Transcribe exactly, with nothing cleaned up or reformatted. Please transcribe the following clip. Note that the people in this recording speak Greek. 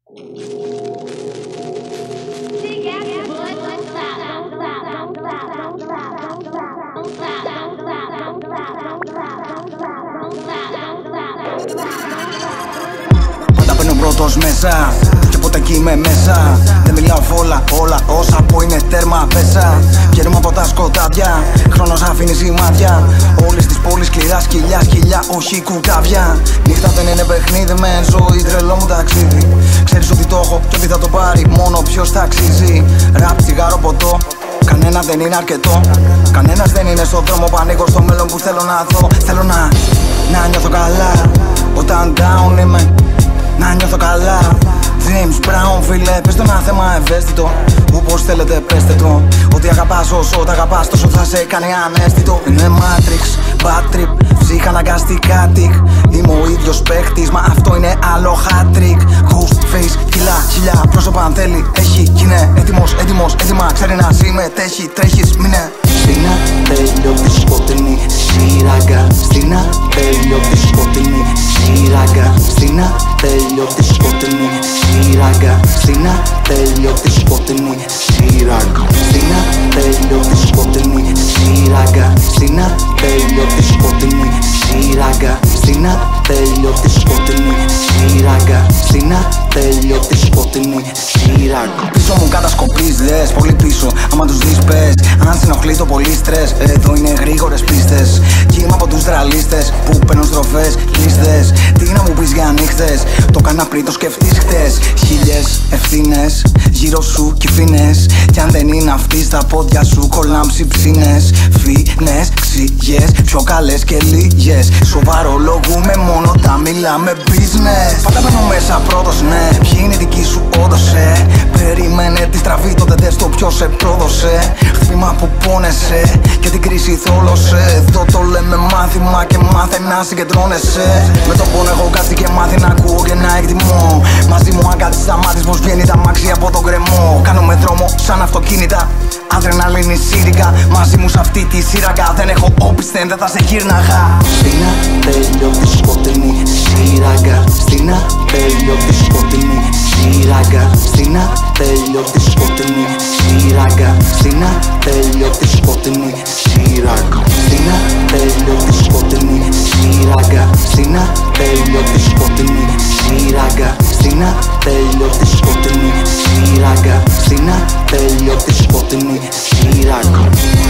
Πάντα παίρνω πρώτος μέσα και ποτέ εκεί είμαι μέσα. Δεν μιλάω φόλα, όλα όσα πω είναι τέρμα πέσα. Βγαίνουμε από τα σκοτάδια, χρόνος αφήνει σημάδια. Όλης της πόλης σκληρά σκυλιά, σκυλιά, όχι κουκάβια. Νύχτα δεν είναι παιχνίδι, με ζωή τρελό μου ταξίδι. Ξέρεις ότι το έχω και ότι θα το πάρει μόνο ποιος θα αξίζει. Ραπ, τσιγάρο, ποτό, κανένα δεν είναι αρκετό. Κανένας δεν είναι στον δρόμο που ανοίγω στο μέλλον που θέλω να δω. Θέλω να, να νιώθω καλά όταν down είμαι. Να νιώθω καλά. James Brown, φίλε, πες το ένα θέμα ευαίσθητο. Όπως θέλετε πέστε το. Ότι αγαπάς όσο τα αγαπάς τόσο θα σε κάνει ανέστητο. Είναι Matrix, bad trip, ψύχα αναγκαστικά τικ. Είμαι ο ίδιος παίχτης, μα αυτό είναι άλλο hat trick. Ghost face, κιλά, χιλιά πρόσωπα αν θέλει. Έχει κι είναι έτοιμος, έτοιμος, έτοιμα. Ξέρει να συμμετέχει, τρέχεις, μείνε. Στην ατέλειωτη σκοτεινή σύραγγα. Στην ατέλειωτη σκοτεινή σύραγγα. Στην ατέλειωτη σκοτεινή σύραγγα. Στην ατέλειωτη σκοτεινή σύραγγα. Στην ατέλειωτη σκοτεινή σύραγγα. Στην ατέλειωτη σκοτεινή σύραγγα. Στην ατέλειωτη σκοτεινή σύραγγα. Στην ατέλειωτη σκοτεινή σύραγγα. Πίσω μου κατασκοπίζεις, πολύ πίσω. Άμα τους δεις πες, αν συνοχλεί το πολύ στρες. Εδώ είναι γρήγορες πίστες. Κι είμαι από τους δραλίστες που παίρνουν στροφές, λίστες. Τι να μου πεις για νύχτες, το κάνα πριν το σκεφτείς χτες. Χίλιες ευθύνες, γύρω σου κυφίνες. Κι αν δεν είναι αυτή στα πόδια σου κολλάμψει ψήνες. Φίνες, ξηγές, πιο καλές και λίγες. Σοβαρολογούμε μόνο τα μιλάμε business. Πάντα μπαίνω μέσα πρώτος, ναι. Ποιοι είναι δικοί σου όντως, ε. Περιμένε τη στραβή, τότε δες το ποιος σε πρόδωσε. Χτυπήμα που πόνεσαι και την κρίση θόλωσε. Εδώ το λέμε μάθημα και μάθε να συγκεντρώνεσαι. Με το πόνο έχω κάτσει και μάθει να ακούω και να εκτιμώ. Μαζί μου αν κάτι σταμάτης πως βγαίνει τα μάξι από τον κρεμό. Κάνουμε δρόμο σαν αυτοκίνητα, αδρεναλίνη σύρικα. Μαζί μου σ' αυτή τη σύραγγα δεν έχω όπισθεν, δεν θα σε γύρναγα. Στην ατέλειωτη σκοτεινή σύραγγα. Στην ατέλειωτη σκοτεινή σύραγγα. Στην ατέλειωτη σκοτεινή σύραγγα. Στην ατέλειωτη σκοτεινή σύραγγα. Στην ατέλειωτη σκοτεινή σύραγγα. Στην ατέλειωτη σκοτεινή σύραγγα. Στην ατέλειωτη σκοτεινή σύραγγα. Στην ατέλειωτη σκοτεινή σύραγγα.